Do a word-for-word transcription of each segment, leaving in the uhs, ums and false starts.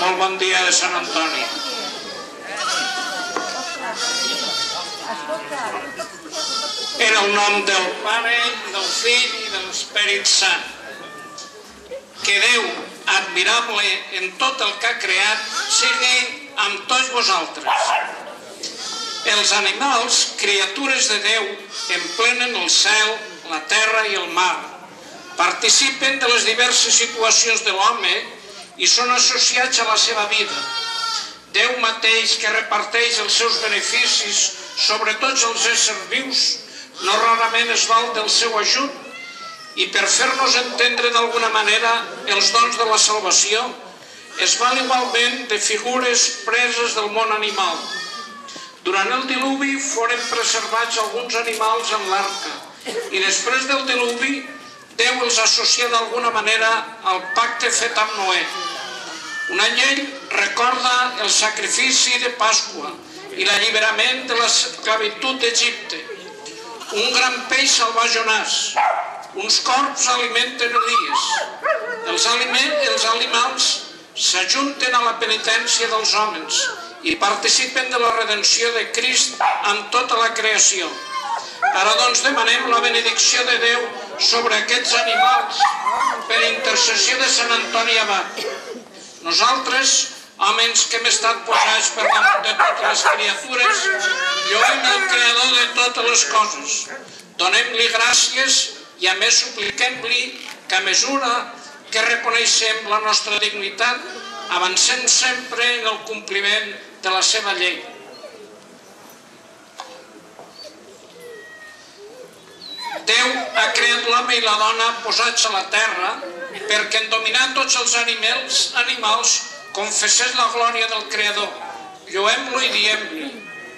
Molt bon dia de Sant Antoni. En el nom del Pare, del Fill i de l'Esperit Sant. Que Déu, admirable en tot el que ha creat, sigui amb tots vosaltres. Els animals, criatures de Déu, emplenen el cel, la terra i el mar. Participen de les diverses situacions de l'home i són associats a la seva vida. Déu mateix, que reparteix els seus beneficis sobre tots els éssers vius, no rarament es val del seu ajut i per fer-nos entendre d'alguna manera els dons de la salvació es val igualment de figures preses del món animal. Durant el diluvi foren preservats alguns animals en l'arca i després del diluvi Déu els associa d'alguna manera al pacte fet amb Noè. Una llei recorda el sacrifici de Pasqua i l'alliberament de l'esclavitud d'Egipte. Un gran peix salva Jonàs. Uns corps alimenten Elies. Els, els animals s'ajunten a la penitència dels homes i participen de la redenció de Crist amb tota la creació. Ara doncs demanem la benedicció de Déu sobre aquests animals per intercessió de Sant Antoni Abat. Nosaltres, homes que hem estat posats per damunt de totes les criatures, lloem el Creador de totes les coses. Donem-li gràcies i a més supliquem-li que a mesura que reconeixem la nostra dignitat, avancem sempre en el compliment de la seva llei. Déu ha creat l'home i la dona posats a la terra perquè en dominar tots els animals, animals confessés la glòria del Creador. Lloem-lo i diem-li: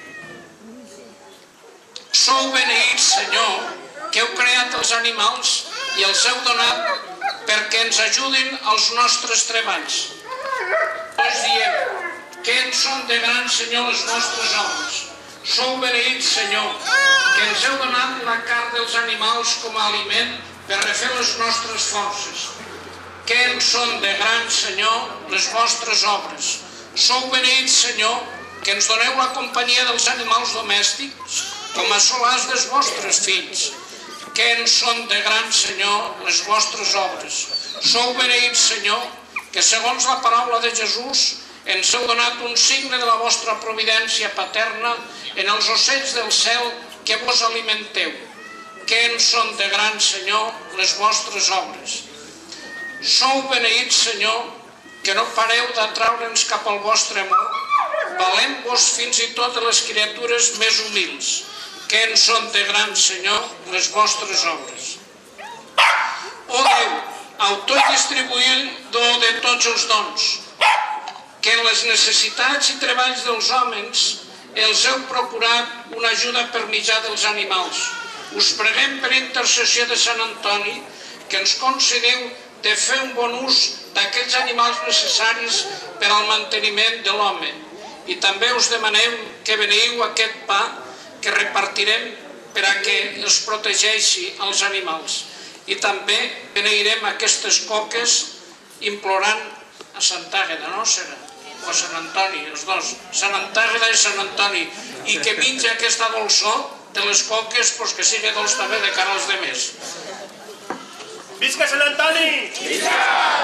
sou beneïts, Senyor, que heu creat els animals i els heu donat perquè ens ajudin als nostres treballs. Us diem: que en són de grans, Senyor, les nostres obres. Sou beneïts, Senyor, que ens heu donat la carn dels animals com a aliment per refer les nostres forces. Que en són de grans, Senyor, les vostres obres. Sou beneïts, Senyor, que ens doneu la companyia dels animals domèstics com a solars dels vostres fills. Que en són de grans, Senyor, les vostres obres. Sou beneïts, Senyor, que segons la paraula de Jesús ens heu donat un signe de la vostra providència paterna en els ocells del cel que vos alimenteu. Que en són de grans, Senyor, les vostres obres. Sou beneïts, Senyor, que no pareu d'atraure'ns cap al vostre amor, valent-vos fins i tot de les criatures més humils. Que en són de grans, Senyor, les vostres obres. Ó Déu, autor i distribuïdor de tots els dons, que en les necessitats i treballs dels homes els heu procurat una ajuda per mitjà dels animals. Us preguem per intercessió de Sant Antoni que ens concedeu de fer un bon ús d'aquells animals necessaris per al manteniment de l'home. I també us demanem que beneiu aquest pa que repartirem per a que els protegeixi als animals. I també beneirem aquestes coques implorant a Sant Àgueda, no serà? O Sant Antoni, els dos, Sant Àgueda i Sant Antoni, i que menja aquesta dolçor de les coques, doncs que sigui dolç també de cara als demés. Visca Sant Antoni! Visca!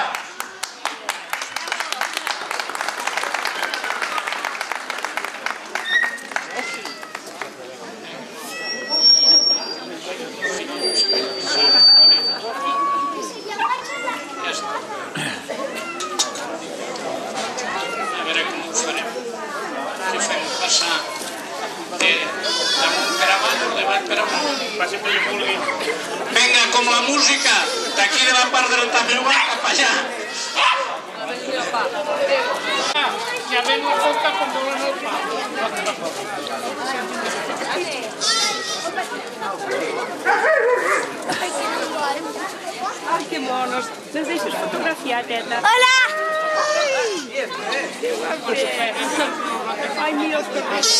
Vinga, com la música d'aquí de la part dreta meva cap allà. Ja ven la coca com volen el pa. Ai, que monos. Nos deixes fotografiar, teta. Hola! Ai, mira els corrents.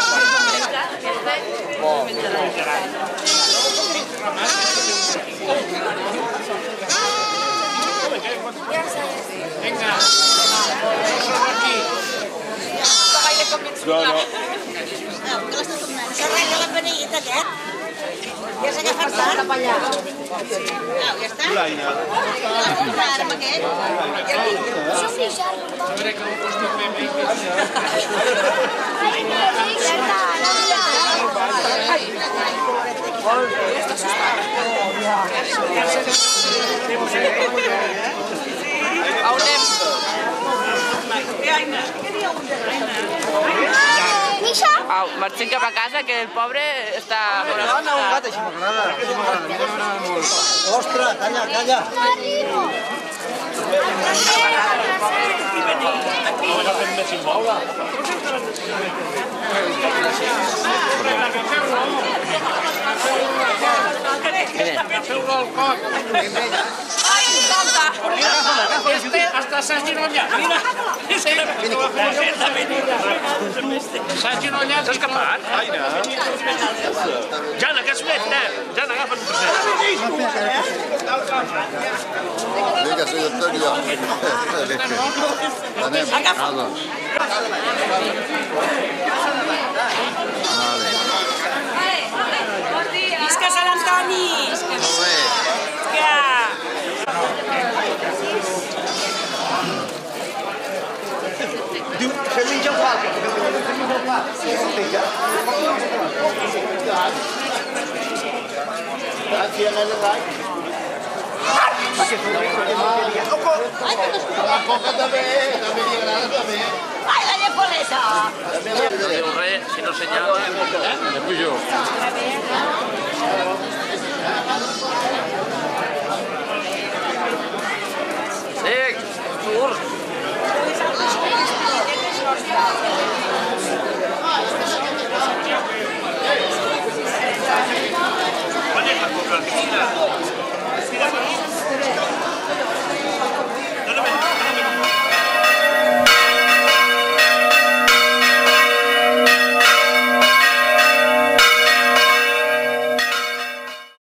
Bon. No, no. S'arrenca la panellita aquest. Ja s'ha agafat tant. Au, ja està. L'Aina. La compra ara amb aquest. Ja tinc. On anem? Au, marxem cap a casa, que el pobre està... Dona un gat, així m'agrada. Així m'agrada, a mi m'agrada molt. Ostres, calla, calla. Agafeu-lo al coll. Ai, escolta! Este hasta s'ha girollat. Mira. S'ha girollat. S'ha escapat? Aina. Jana, que has fet, nen? Jana, agafa't un trosset. Vinga, senyor Antonio. Anem. Agafa. Visca Sant Antoni! Molt bé. Diu, fem menjar un pal. Fem menjar un pal. Gràcies, nena, rai. La coca també, també li agrada també. Ai, la llepoleta! No diu res, si no senyala. Després jo.